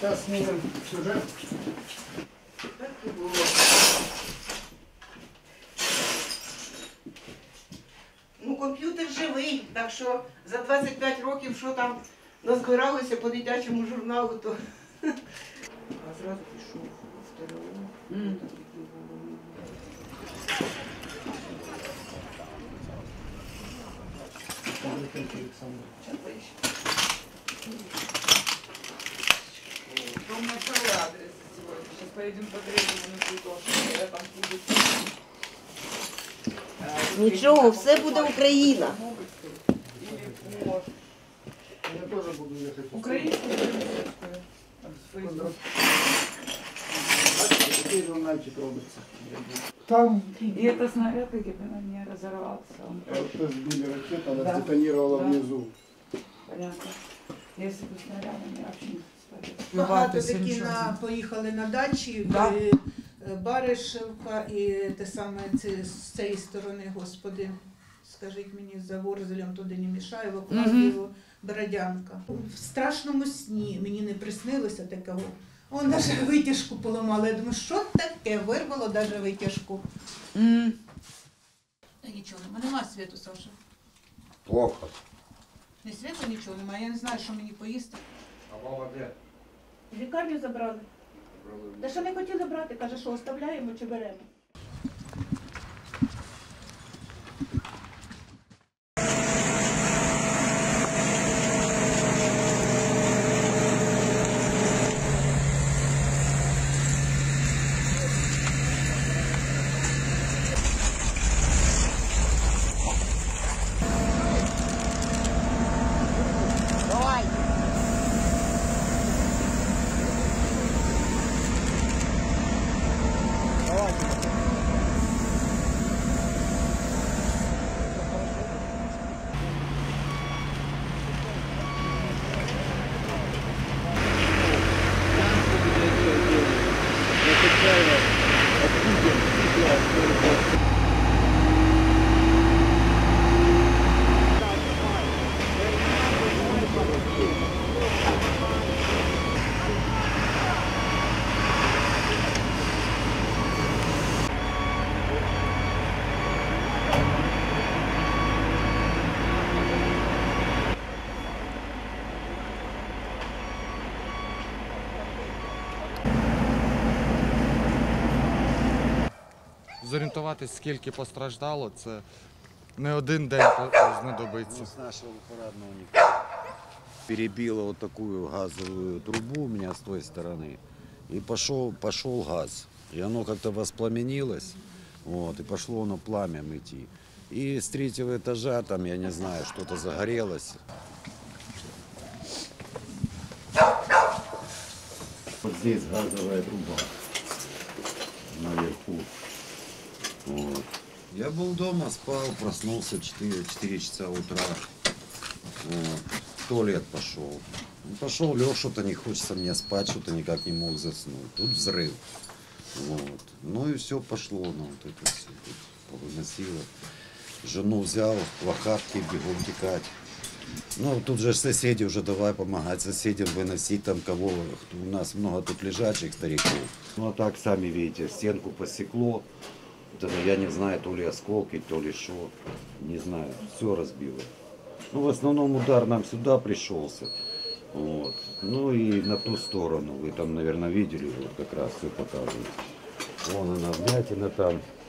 Сейчас сменим сюжет. Так і було. Ну, комп'ютер живий, так що за 25 років, що там назбиралося по дитячому журналу, то... А зразу пішов в ТРО. Дом начала адрес сегодня. Сейчас поедем по Древнему на Цветошину. Я там буду. Нічого, все буде Україна. Или по Я тоже буду ехать. украинскую или русскую? С Фейсбука. Такий журнальчик робиться. Там И это снаряд ГБ не разорвался. Он это сбили ракету, она Да. сдетонировала Да. внизу. понятно. Если бы снарядом, я вообще не спалил. Багато такі поїхали на дачі, Да. Баришевка і те саме з цієї сторони, господи, скажіть мені, за Ворзелем туди не Мішаєво, Клавдієво, Бородянка. В страшному сні мені не приснилося такого. Он навіть витяжку поламали. Я думаю, що таке? Вирвало навіть витяжку. Та нічого, нема світу, Саша. Плохо. Ні світу, нічого немає. Я не знаю, що мені поїсти. А мама де? В лікарню забрали. Та що не хотіли брати, каже, що оставляємо чи беремо. Зорієнтуватись, скільки постраждало, це не один день знадобиться. С нашего парадного никто. Перебило вот такую газовую трубу у меня с той стороны. И пошел газ. И оно как-то воспламенилось. Вот, и пошло оно пламям идти. И с третьего этажа, там, я не знаю, что-то загорелось. Вот здесь газовая труба. Наверху. Вот. Я был дома, спал, проснулся 4 часа утра. Вот. В туалет пошел. Пошел, лег, что-то не хочется мне спать, что-то никак не мог заснуть. Тут взрыв. Вот. Ну и все пошло, ну, вот это все повыносило. Жену взял, в охапке, бегом текать. Ну, тут же соседи уже давай помогать соседям выносить там кого. У нас много тут лежачих стариков. Ну, а так, сами видите, стенку посекло. Вот это, я не знаю, то ли осколки, то ли что. Не знаю, все разбило. Ну, в основном удар нам сюда пришелся. Вот. Ну и на ту сторону. Вы там, наверное, видели, вот как раз все показывают. Вон она, вмятина там.